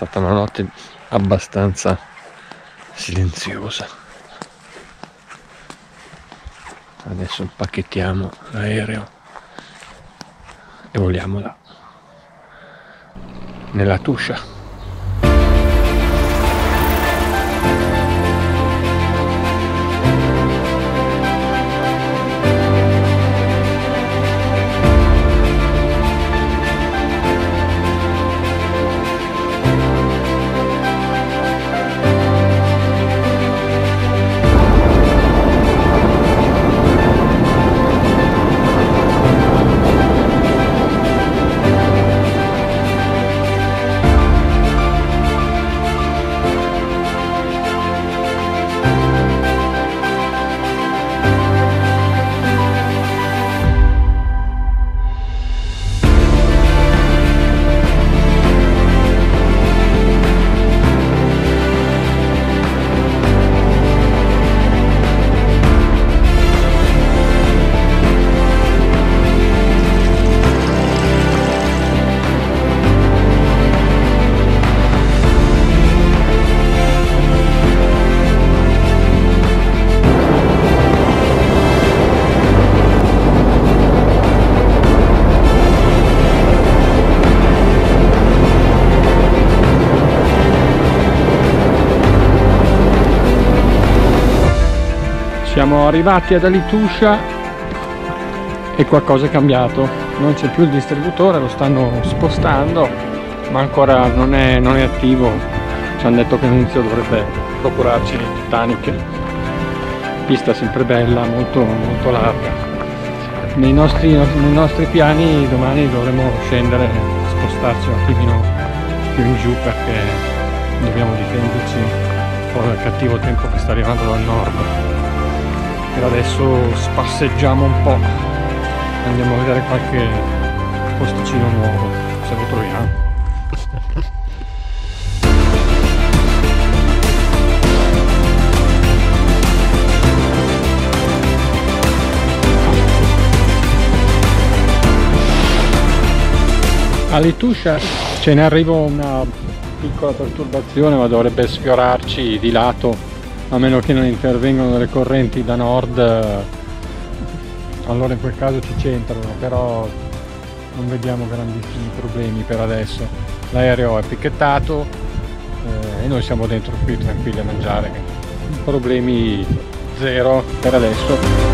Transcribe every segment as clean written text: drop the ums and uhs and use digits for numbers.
stata una notte abbastanza silenziosa. Adesso impacchettiamo l'aereo e voliamo là nella Tuscia. Siamo arrivati ad Alituscia e qualcosa è cambiato, non c'è più il distributore, lo stanno spostando, ma ancora non è attivo. Ci hanno detto che all'inizio dovrebbe procurarci Titanic, pista sempre bella, molto larga. Nei nostri piani domani dovremo scendere, spostarci un attimino più in giù perché dobbiamo difenderci dal cattivo tempo che sta arrivando dal nord. Per adesso spasseggiamo un po', andiamo a vedere qualche posticino nuovo, se lo troviamo. A Lituscia ce ne arriva una piccola perturbazione, ma dovrebbe sfiorarci di lato, a meno che non intervengano delle correnti da nord, allora in quel caso ci centrano, però non vediamo grandissimi problemi per adesso. L'aereo è picchettato e noi siamo dentro qui tranquilli a mangiare, problemi zero per adesso.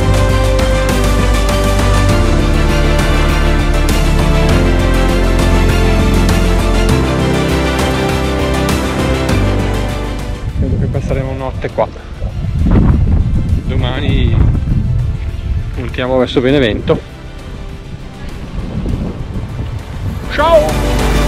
Passeremo notte qua, domani puntiamo verso Benevento. Ciao!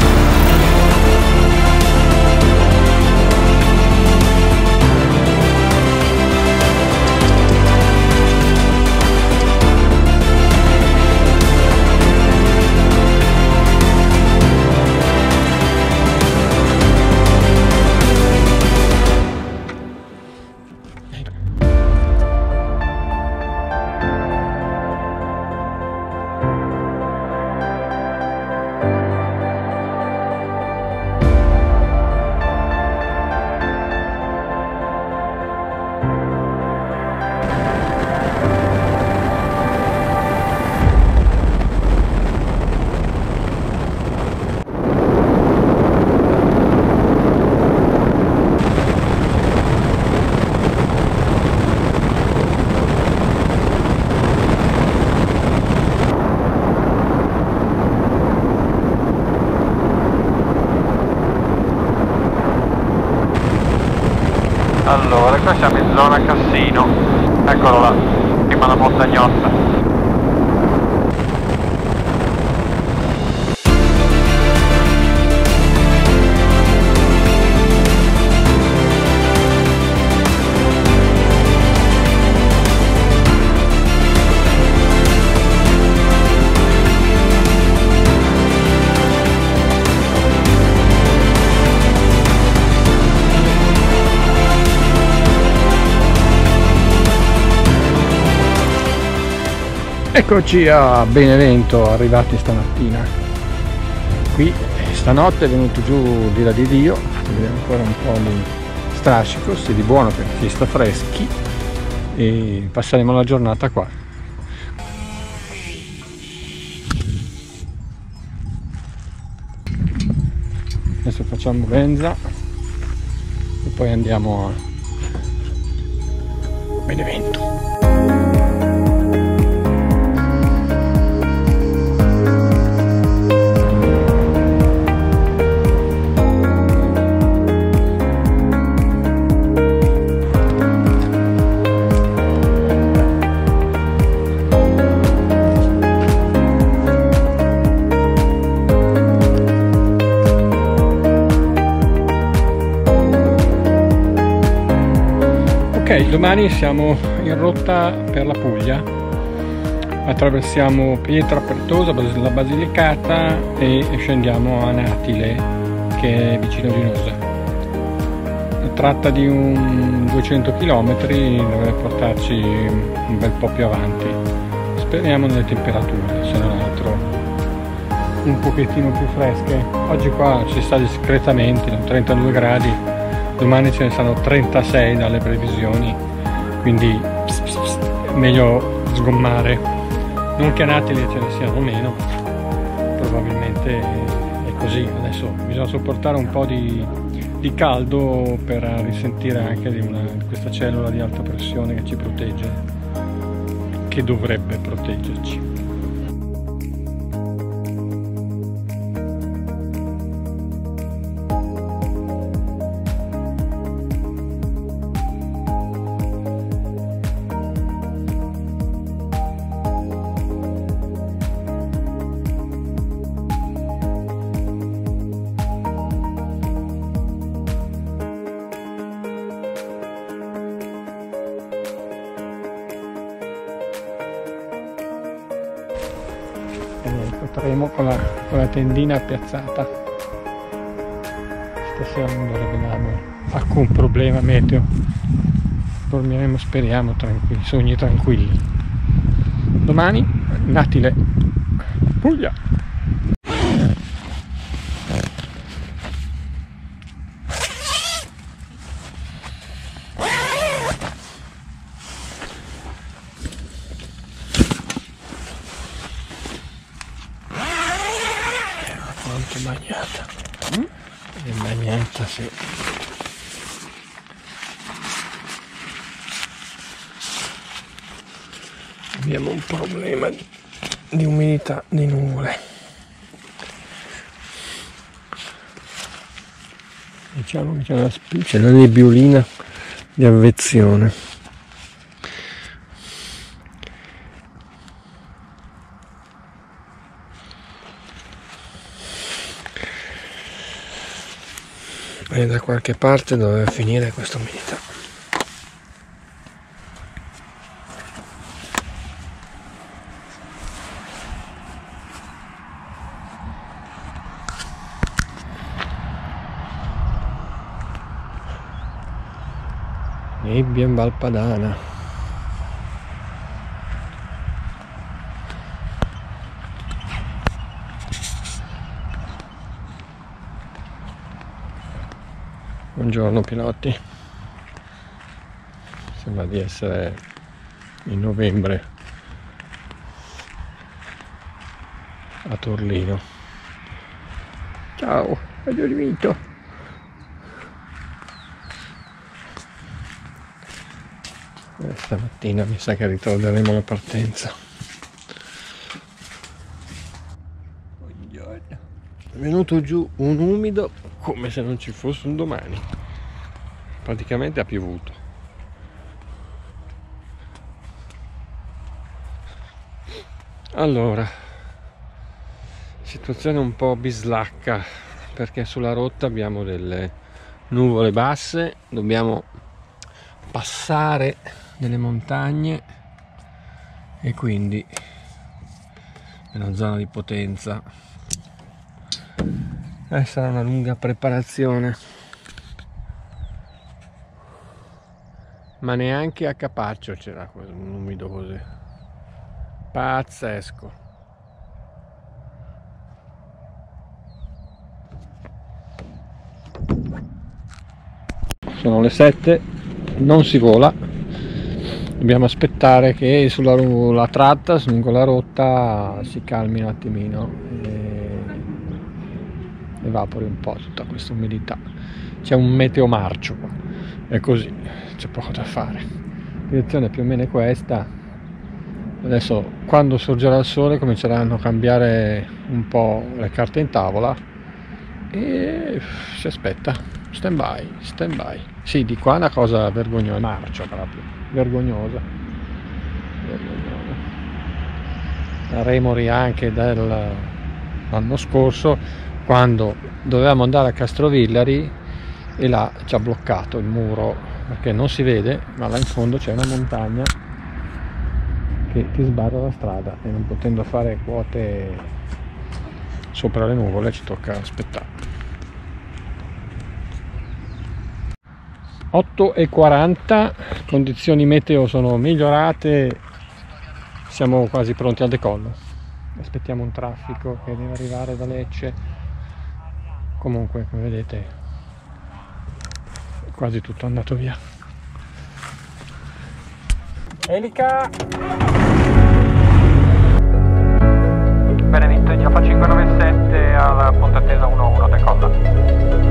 Allora, qua siamo in zona Cassino, eccolo là, prima la montagnotta. Eccoci a Benevento, arrivati stamattina. Qui stanotte è venuto giù l'ira di Dio, vediamo ancora un po' di strascico, sia di buono perché ci sta freschi, e passeremo la giornata qua. Adesso facciamo Benza e poi andiamo a Benevento. Ok, domani siamo in rotta per la Puglia, attraversiamo Pietrapertosa, la Basilicata e scendiamo a Natile, che è vicino di Nosa. Tratta di un 200 km, dovrebbe portarci un bel po' più avanti. Speriamo nelle temperature, se non altro un pochettino più fresche. Oggi qua si sta discretamente, 32 gradi. Domani ce ne saranno 36 dalle previsioni, quindi meglio sgommare. Non che a Natile ce ne siano meno, probabilmente è così. Adesso bisogna sopportare un po' di caldo per risentire anche di questa cellula di alta pressione che ci protegge, che dovrebbe proteggerci. Potremo con la tendina piazzata. Stasera non dovrebbe darmi alcun problema meteo. Dormiremo, speriamo, tranquilli, sogni tranquilli. Domani Natile, Puglia. Quanto bagnata, è bagnata, sì. Abbiamo un problema di umidità di nuvole. Diciamo che c'è una nebbiolina di avvezione. E da qualche parte doveva finire questa umidità. Nebbia in Valpadana. Buongiorno piloti, sembra di essere in novembre a Torlino. Ciao, hai dormito? Stamattina mi sa che ritarderemo la partenza. È venuto giù un umido come se non ci fosse un domani. Praticamente ha piovuto. Allora, situazione un po' bislacca perché sulla rotta abbiamo delle nuvole basse, dobbiamo passare delle montagne e quindi è una zona di Potenza. Sarà una lunga preparazione, ma neanche a Capaccio c'era un umido così pazzesco. sono le 7, non si vola, dobbiamo aspettare che sulla la tratta, lungo la rotta, si calmi un attimino e evapori un po' tutta questa umidità. C'è un meteo marcio qua, è così, c'è poco da fare. La direzione più o meno è questa. Adesso quando sorgerà il sole cominceranno a cambiare un po' le carte in tavola e si aspetta, stand by. Sì, di qua è una cosa vergognosa, marcia proprio, vergognosa. La remori anche dell'anno scorso, quando dovevamo andare a Castrovillari e là ci ha bloccato il muro, perché non si vede, ma là in fondo c'è una montagna che ti sbarra la strada e non potendo fare quote sopra le nuvole ci tocca aspettare. 8:40, condizioni meteo sono migliorate, siamo quasi pronti al decollo. Aspettiamo un traffico che deve arrivare da Lecce. Comunque, come vedete, è quasi tutto andato via. Elica! Benedetto, India fa 597 alla punta attesa 11, decolla.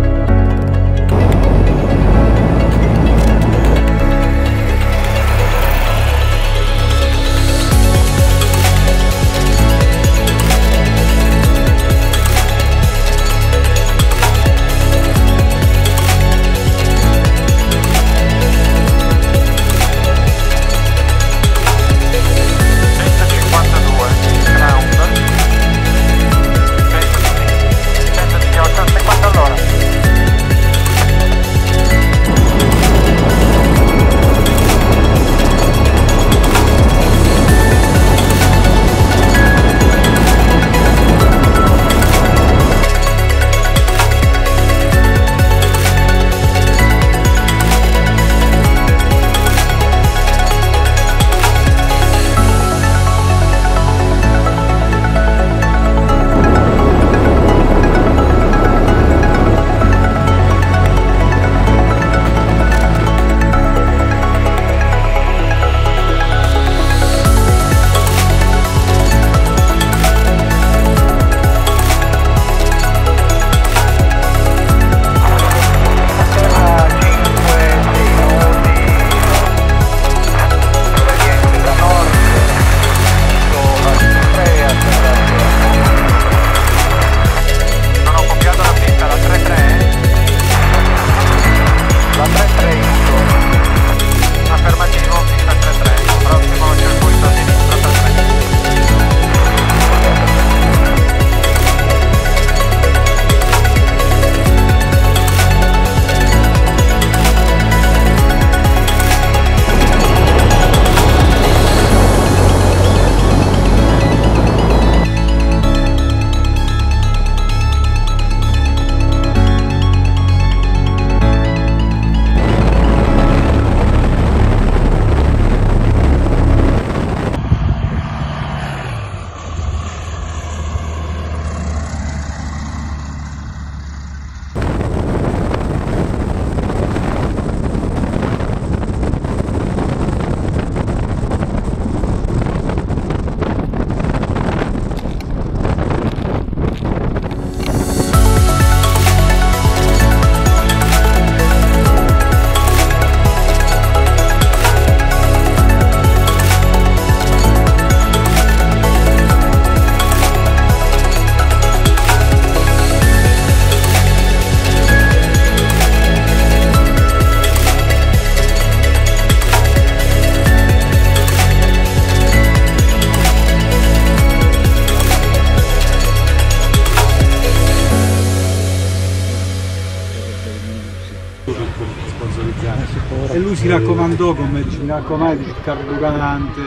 E lui si raccomandò, come ci raccomandi, il carburante,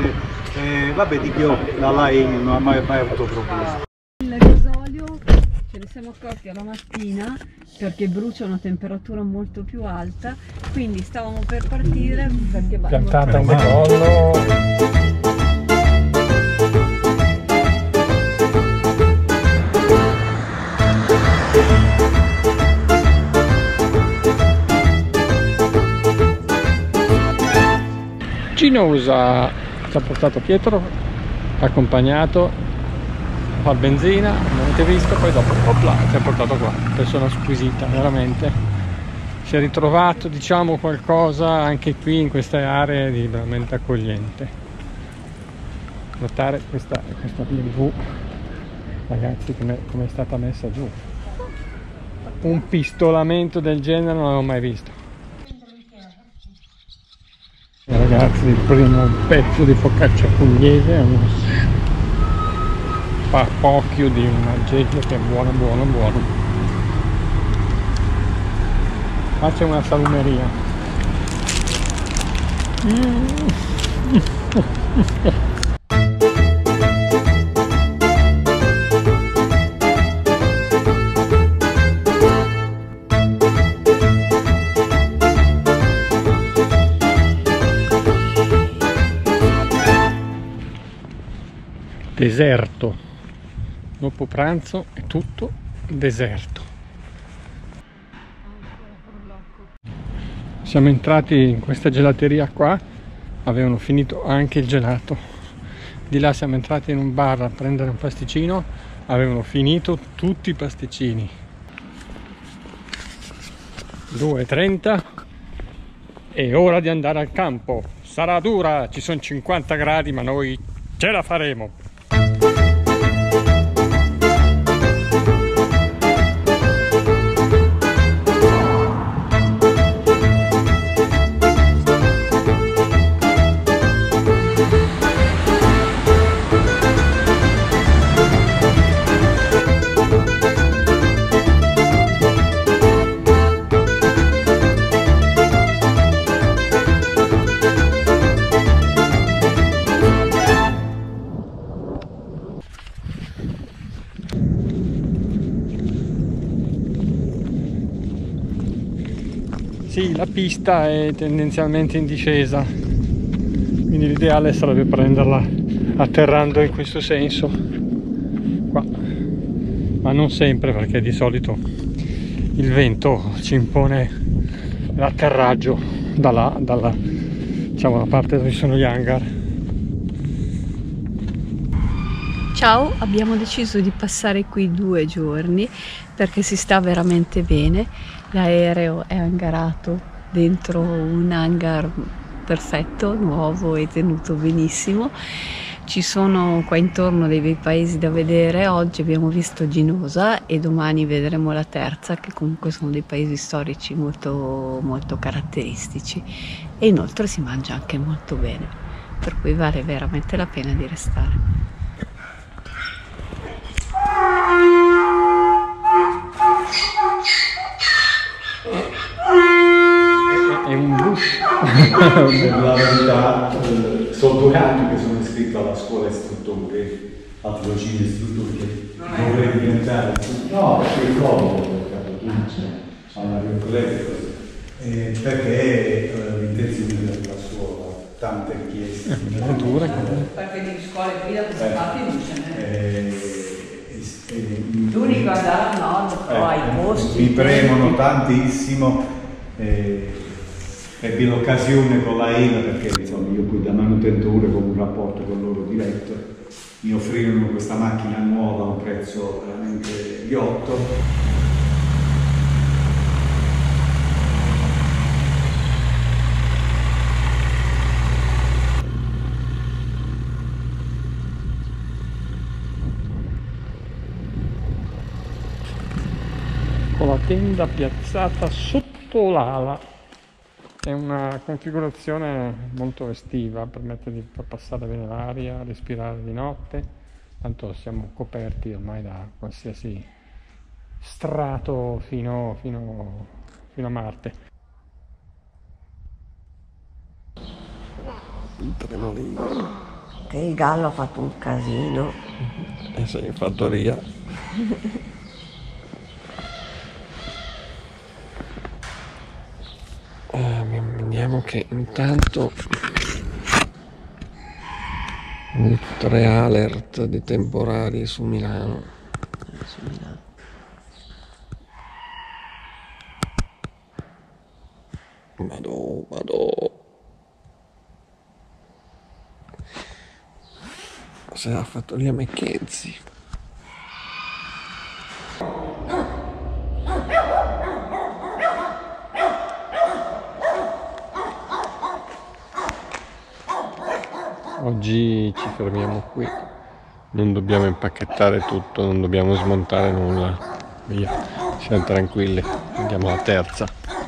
vabbè, di più da lei non ha mai avuto problemi. Il gasolio ce ne siamo accorti alla mattina perché brucia a una temperatura molto più alta, quindi stavamo per partire perché piantata un decollo. Ginosa. Ci ha portato Pietro, accompagnato a far benzina, come avete visto, poi dopo opla, ci ha portato qua. Persona squisita, veramente. Si è ritrovato, diciamo, qualcosa anche qui in queste aree di veramente accogliente. Notare questa BMW, ragazzi, come è stata messa giù. Un pistolamento del genere non l'avevo mai visto. Ragazzi, il primo pezzo di focaccia pugliese è uno spapocchio di un aggeggio che è buono. Qua c'è una salumeria. Deserto, dopo pranzo è tutto deserto. Siamo entrati in questa gelateria qua, avevano finito anche il gelato. Di là siamo entrati in un bar a prendere un pasticcino, avevano finito tutti i pasticcini. 2:30, è ora di andare al campo. Sarà dura, ci sono 50 gradi, ma noi ce la faremo. Sì, la pista è tendenzialmente in discesa, quindi l'ideale sarebbe prenderla atterrando in questo senso qua, ma non sempre, perché di solito il vento ci impone l'atterraggio dalla diciamo, la parte dove sono gli hangar. Ciao, abbiamo deciso di passare qui 2 giorni perché si sta veramente bene. L'aereo è hangarato dentro un hangar perfetto, nuovo e tenuto benissimo. Ci sono qua intorno dei bei paesi da vedere. Oggi abbiamo visto Ginosa e domani vedremo la terza, che comunque sono dei paesi storici molto caratteristici, e inoltre si mangia anche molto bene, per cui vale veramente la pena di restare. È un bus. Per la verità, sono 2 anni che sono iscritto alla scuola istruttori, al tirocinio istruttori, che vorrei diventare. No, perché è comodo, alla perché l'intenzione della scuola, tante richieste. È dura, perché di scuole guida queste parti non ce n'è. L'unico andare al nord, poi ai posti. Mi premono tantissimo. Ebbi l'occasione con la ENA, perché insomma io qui da manutentore con un rapporto con loro diretto, mi offrirono questa macchina nuova a un prezzo veramente ghiotto. Con la tenda piazzata sotto l'ala. È una configurazione molto estiva, permette di far passare bene l'aria, respirare di notte, tanto siamo coperti ormai da qualsiasi strato fino a Marte. Il tremolino. Che il gallo ha fatto un casino. Sei in fattoria. Vediamo che intanto il 3 alert di temporali su Milano. Madò. se la fattoria Mackenzie. Oggi ci fermiamo qui, non dobbiamo impacchettare tutto, non dobbiamo smontare nulla, via, siamo tranquilli, andiamo alla terza.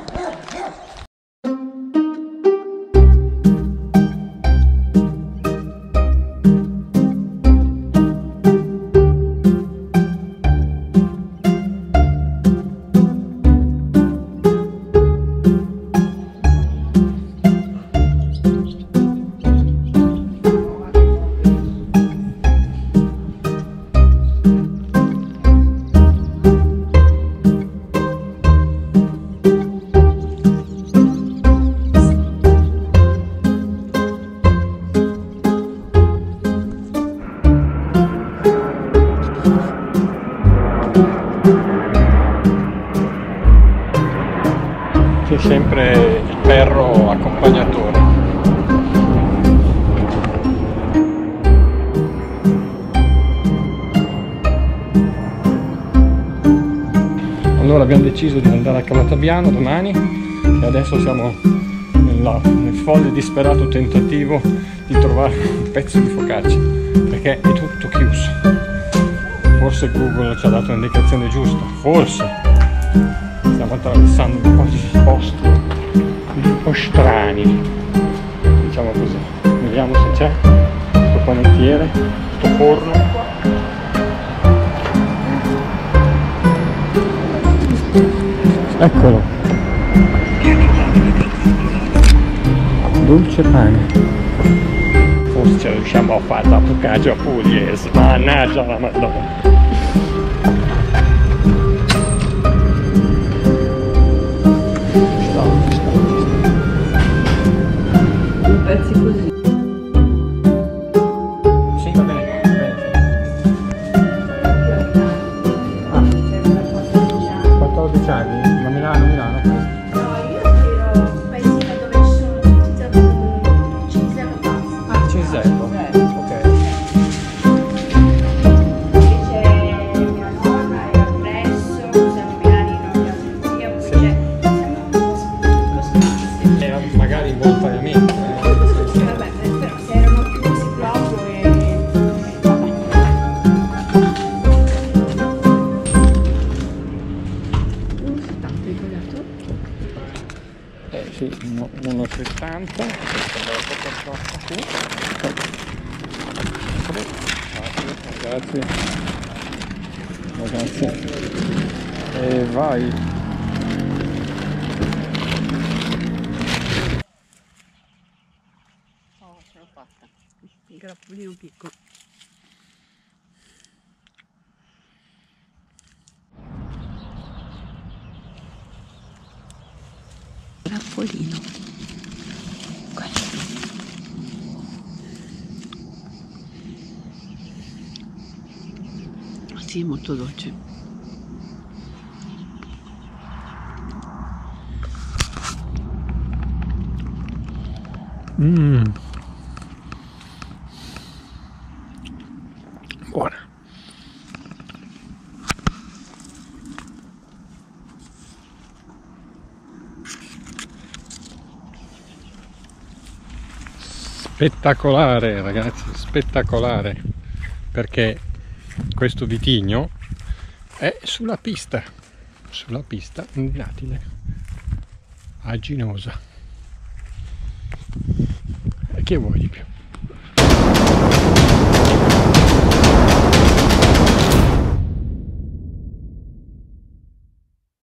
C'è sempre il perro accompagnatore. Allora abbiamo deciso di andare a Calatabiano domani e adesso siamo nel folle e disperato tentativo di trovare un pezzo di focaccia perché è tutto chiuso. Forse Google ci ha dato l'indicazione giusta, forse. Stiamo attraversando un po' di posti un po' strani, diciamo così. Vediamo se c'è questo panettiere, questo forno. Eccolo, dolce pane. Forse riusciamo a fare la focaccia pugliese, mannaggia la Madonna. Pezzi così. Sì, va bene, va bene. Ah, 14 anni, ma Milano. No, io giro un paesino dove ci sono tutti Cinisello Pasta. Ah, Cinisello, ok. C'è mia nonna, è appresso, siamo Milanino, mia zia, poi Sì. c'è, siamo un po' spazio. Magari involontariamente. Vabbè, però se erano chiusi proprio vabbè. Sì, 1,70. Grazie. Ragazzi. E vai. Oh, ce l'ho fatta. Il grappolino piccolo. Grappolino. Sì, è molto dolce. Buona. Spettacolare ragazzi, spettacolare, perché questo vitigno è sulla pista indinatile a Ginosa. E che vuoi di più?